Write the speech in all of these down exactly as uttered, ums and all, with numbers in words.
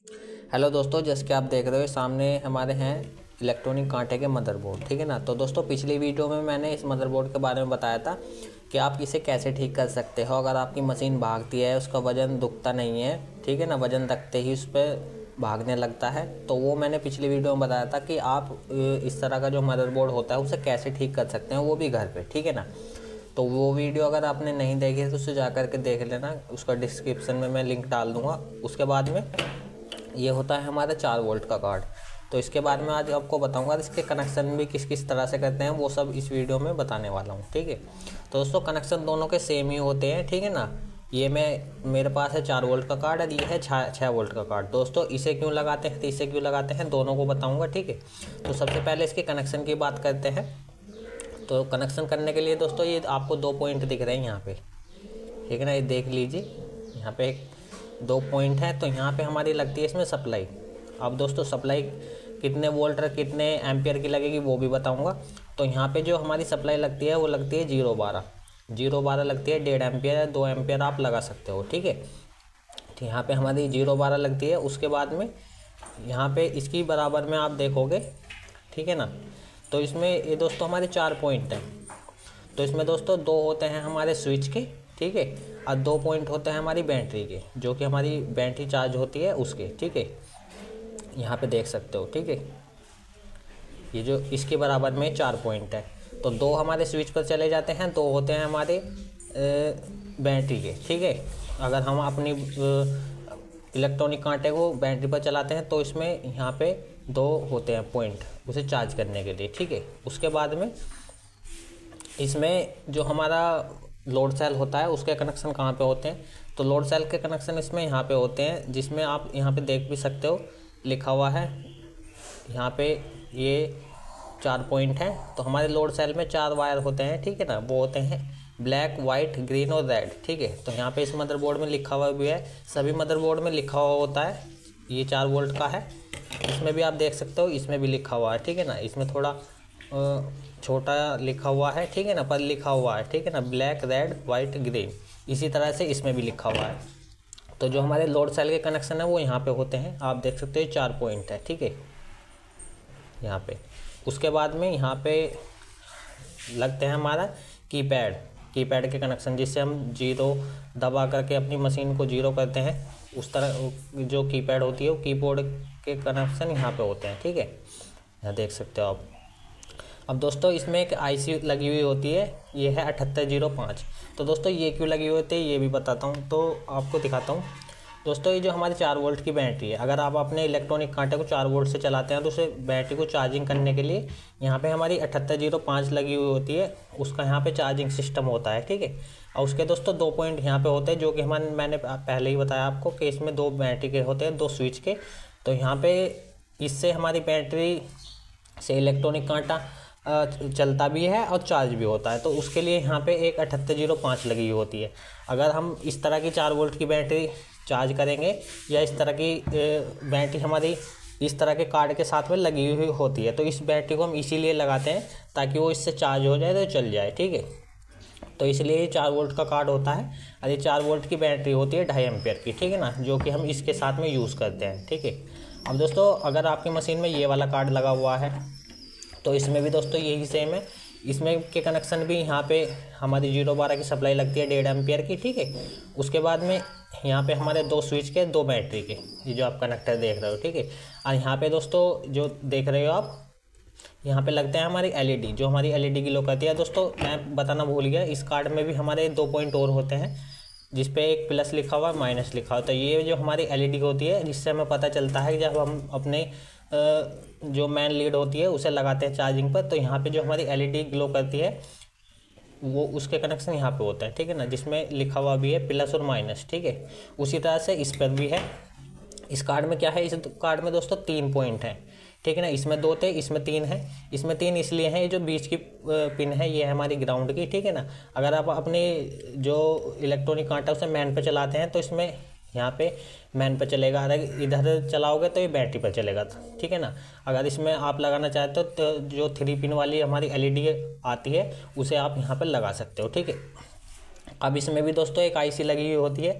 Hello दोस्तों, जैसे कि आप देख रहे हो सामने हमारे हैं इलेक्ट्रॉनिक कांटे के मदरबोर्ड। ठीक है ना। तो दोस्तों पिछली वीडियो में मैंने इस मदरबोर्ड के बारे में बताया था कि आप इसे कैसे ठीक कर सकते हो अगर आपकी मशीन भागती है, उसका वज़न दुखता नहीं है। ठीक है ना। वज़न रखते ही उस पर भागने लगता है, तो वो मैंने पिछली वीडियो में बताया था कि आप इस तरह का जो मदरबोर्ड होता है उसे कैसे ठीक कर सकते हैं, वो भी घर पर। ठीक है ना। तो वो वीडियो अगर आपने नहीं देखी है तो उसे जा कर के देख लेना, उसका डिस्क्रिप्शन में मैं लिंक डाल दूँगा। उसके बाद में ये होता है हमारा चार वोल्ट का कार्ड। तो इसके बारे में आज आपको बताऊंगा, इसके कनेक्शन भी किस किस तरह से करते हैं वो सब इस वीडियो में बताने वाला हूँ। ठीक है। तो दोस्तों कनेक्शन दोनों के सेम ही होते हैं। ठीक है ना। ये मैं मेरे पास है चार वोल्ट का कार्ड और ये है छः छः वोल्ट का कार्ड। दोस्तों इसे क्यों लगाते हैं तो इसे क्यों लगाते हैं दोनों को बताऊँगा। ठीक है। तो सबसे पहले इसके कनेक्शन की बात करते हैं। तो कनेक्शन करने के लिए दोस्तों ये आपको दो पॉइंट दिख रहे हैं यहाँ पे। ठीक है ना। ये देख लीजिए, यहाँ पे एक दो पॉइंट है। तो यहाँ पे हमारी लगती है इसमें सप्लाई। अब दोस्तों सप्लाई कितने वोल्ट और कितने एम्पियर की लगेगी वो भी बताऊंगा। तो यहाँ पे जो हमारी सप्लाई लगती है वो लगती है जीरो बारह जीरो बारह लगती है। डेढ़ एम्पियर है, दो एम्पियर आप लगा सकते हो। ठीक है। तो यहाँ पे हमारी जीरो बारह लगती है। उसके बाद में यहाँ पे इसकी बराबर में आप देखोगे। ठीक है ना। तो इसमें ये दोस्तों हमारे चार पॉइंट हैं। तो इसमें दोस्तों दो होते हैं हमारे स्विच के। ठीक है। और दो पॉइंट होते हैं हमारी बैटरी के, जो कि हमारी बैटरी चार्ज होती है उसके। ठीक है। यहाँ पे देख सकते हो। ठीक है। ये जो इसके बराबर में चार पॉइंट है, तो दो हमारे स्विच पर चले जाते हैं, दो होते हैं हमारे बैटरी के। ठीक है। अगर हम अपनी इलेक्ट्रॉनिक कांटे को बैटरी पर चलाते हैं तो इसमें यहाँ पे दो होते हैं पॉइंट उसे चार्ज करने के लिए। ठीक है। उसके बाद में इसमें जो हमारा लोड सेल होता है उसके कनेक्शन कहाँ पे होते हैं, तो लोड सेल के कनेक्शन इसमें यहाँ पे होते हैं, जिसमें आप यहाँ पे देख भी सकते हो लिखा हुआ है यहाँ पे ये चार पॉइंट हैं। तो हमारे लोड सेल में चार वायर होते हैं। ठीक है ना। वो होते हैं ब्लैक, वाइट, ग्रीन और रेड। ठीक है। तो यहाँ पे इस मदरबोर्ड में लिखा हुआ भी है, सभी मदरबोर्ड में लिखा हुआ होता है। ये चार वोल्ट का है, इसमें भी आप देख सकते हो, इसमें भी लिखा हुआ है। ठीक है ना। इसमें थोड़ा छोटा लिखा हुआ है। ठीक है ना। पर लिखा हुआ है। ठीक है ना। ब्लैक, रेड, वाइट, ग्रीन, इसी तरह से इसमें भी लिखा हुआ है। तो जो हमारे लोड सेल के कनेक्शन है वो यहाँ पे होते हैं, आप देख सकते हो चार पॉइंट है। ठीक है। यहाँ पे उसके बाद में यहाँ पे लगते हैं हमारा कीपैड कीपैड के कनेक्शन, जिससे हम जीरो दबा करके अपनी मशीन को जीरो करते हैं। उस तरह जो कीपैड होती है वो कीबोर्ड के कनेक्शन यहाँ पे होते हैं। ठीक है। यहाँ देख सकते हो आप। अब दोस्तों इसमें एक आईसी लगी हुई होती है, ये है अठहत्तर जीरो पाँच। तो दोस्तों ये क्यों लगी हुई होती है ये भी बताता हूँ, तो आपको दिखाता हूँ। दोस्तों ये जो हमारी चार वोल्ट की बैटरी है, अगर आप अपने इलेक्ट्रॉनिक कांटे को चार वोल्ट से चलाते हैं तो उसे बैटरी को चार्जिंग करने के लिए यहाँ पे हमारी अठहत्तर जीरो पाँच लगी हुई होती है, उसका यहाँ पे चार्जिंग सिस्टम होता है। ठीक है। और उसके दोस्तों दो पॉइंट यहाँ पे होते हैं, जो कि हमारे मैंने पहले ही बताया आपको कि इसमें दो बैटरी के होते हैं, दो स्विच के। तो यहाँ पे इससे हमारी बैटरी से इलेक्ट्रॉनिक कांटा चलता भी है और चार्ज भी होता है। तो उसके लिए यहाँ पे एक अठहत्तर जीरो पाँच लगी हुई होती है। अगर हम इस तरह की चार वोल्ट की बैटरी चार्ज करेंगे या इस तरह की बैटरी हमारी इस तरह के कार्ड के साथ में लगी हुई होती है, तो इस बैटरी को हम इसीलिए लगाते हैं ताकि वो इससे चार्ज हो जाए तो चल जाए। ठीक है। तो इसलिए ये चार वोल्ट का कार्ड होता है और ये चार वोल्ट की बैटरी होती है ढाई एम्पियर की। ठीक है ना। जो कि हम इसके साथ में यूज़ करते हैं। ठीक है। अब दोस्तों अगर आपकी मशीन में ये वाला कार्ड लगा हुआ है तो इसमें भी दोस्तों यही सेम है। इसमें के कनेक्शन भी यहाँ पे हमारी जीरो बारह की सप्लाई लगती है डेढ़ एम्पियर की। ठीक है। उसके बाद में यहाँ पे हमारे दो स्विच के, दो बैटरी के, ये जो आप कनेक्टर देख रहे हो। ठीक है। और यहाँ पे दोस्तों जो देख रहे हो आप, यहाँ पे लगते हैं हमारी एलईडी, जो हमारी एलईडी की लो करती है। दोस्तों मैं बताना भूल गया, इस कार्ड में भी हमारे दो पॉइंट और होते हैं, जिसपे एक प्लस लिखा हुआ है, माइनस लिखा हुआ है। तो ये जो हमारी एलईडी होती है, जिससे हमें पता चलता है कि जब हम अपने जो मेन लीड होती है उसे लगाते हैं चार्जिंग पर, तो यहाँ पे जो हमारी एलईडी ग्लो करती है वो उसके कनेक्शन यहाँ पे होता है। ठीक है ना। जिसमें लिखा हुआ भी है प्लस और माइनस। ठीक है। उसी तरह से इस पर भी है। इस कार्ड में क्या है, इस कार्ड में दोस्तों तीन पॉइंट हैं। ठीक है ना। इसमें दो थे, इसमें तीन है। इसमें तीन इसलिए हैं, ये जो बीच की पिन है ये है हमारी ग्राउंड की। ठीक है ना। अगर आप अपने जो इलेक्ट्रॉनिक कांटा उसे मैन पे चलाते हैं तो इसमें यहाँ पे मैन पे चलेगा, अगर इधर चलाओगे तो ये बैटरी पर चलेगा। ठीक है ना। अगर इसमें आप लगाना चाहते हो तो जो थ्री पिन वाली हमारी एलईडी आती है उसे आप यहाँ पर लगा सकते हो। ठीक है। अब इसमें भी दोस्तों एक आईसी लगी हुई होती है,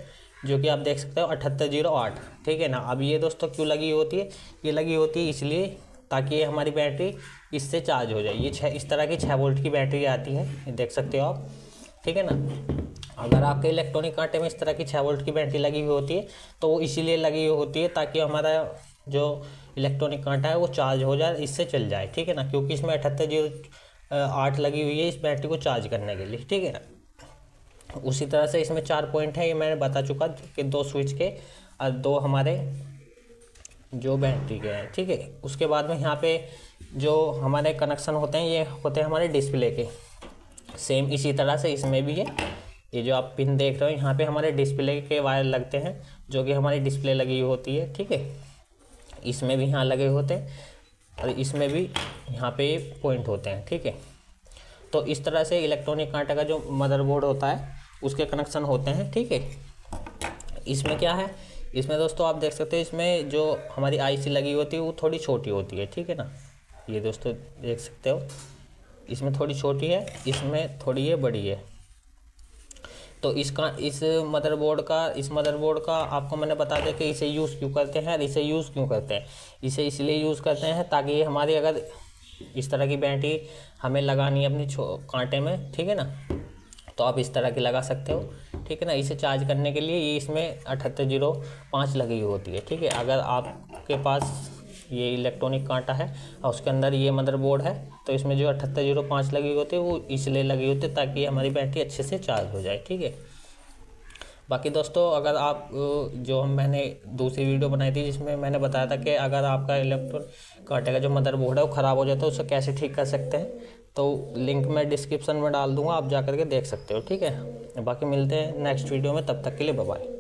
जो कि आप देख सकते हो अठहत्तर जीरो आठ, ठीक है ना। अब ये दोस्तों क्यों लगी होती है, ये लगी होती है इसलिए ताकि ये हमारी बैटरी इससे चार्ज हो जाए। ये छः इस तरह की छः वोल्ट की बैटरी आती है, ये देख सकते हो आप, ठीक है ना। अगर आपके इलेक्ट्रॉनिक कांटे में इस तरह की छः वोल्ट की बैटरी लगी हुई होती है तो वो इसीलिए लगी हुई होती है ताकि हमारा जो इलेक्ट्रॉनिक कांटा है वो चार्ज हो जाए, इससे चल जाए, ठीक है ना। क्योंकि इसमें अठहत्तर जीरो आठ लगी हुई है इस बैटरी को चार्ज करने के लिए, ठीक है ना। उसी तरह से इसमें चार पॉइंट है, ये मैंने बता चुका कि दो स्विच के और दो हमारे जो बैटरी के हैं, ठीक है। उसके बाद में यहाँ पे जो हमारे कनेक्शन होते हैं ये होते हैं हमारे डिस्प्ले के। सेम इसी तरह से इसमें भी है, ये जो आप पिन देख रहे हो यहाँ पे हमारे डिस्प्ले के वायर लगते हैं, जो कि हमारी डिस्प्ले लगी होती है, ठीक है। इसमें भी यहाँ लगे होते हैं और इसमें भी यहाँ पे पॉइंट होते हैं, ठीक है। तो इस तरह से इलेक्ट्रॉनिक कांटे का जो मदरबोर्ड होता है उसके कनेक्शन होते हैं, ठीक है। इसमें क्या है, इसमें दोस्तों आप देख सकते हो इसमें जो हमारी आईसी लगी होती है वो थोड़ी छोटी होती है, ठीक है ना। ये दोस्तों देख सकते हो इसमें थोड़ी छोटी है, इसमें थोड़ी ये बड़ी है। तो इसका इस मदरबोर्ड का इस मदरबोर्ड का आपको मैंने बता दिया कि इसे यूज़ क्यों करते हैं और इसे यूज़ क्यों करते हैं। इसे इसलिए यूज़ करते हैं ताकि ये हमारी अगर इस तरह की बैटरी हमें लगानी है अपनी कांटे में, ठीक है ना, तो आप इस तरह की लगा सकते हो, ठीक है ना। इसे चार्ज करने के लिए ये इसमें अठहत्तर जीरो पाँच लगी होती है, ठीक है। अगर आपके पास ये इलेक्ट्रॉनिक कांटा है और उसके अंदर ये मदरबोर्ड है तो इसमें जो अठहत्तर जीरो पाँच लगी होती है वो इसलिए लगी होती है ताकि हमारी बैटरी अच्छे से चार्ज हो जाए, ठीक है। बाकी दोस्तों अगर आप जो मैंने दूसरी वीडियो बनाई थी जिसमें मैंने बताया था कि अगर आपका इलेक्ट्रॉनिक कांटे का जो मदरबोर्ड है वो ख़राब हो जाता है उसे कैसे ठीक कर सकते हैं, तो लिंक मैं डिस्क्रिप्शन में डाल दूँगा, आप जा कर के देख सकते हो, ठीक है। बाकी मिलते हैं नेक्स्ट वीडियो में, तब तक के लिए बाय बाय।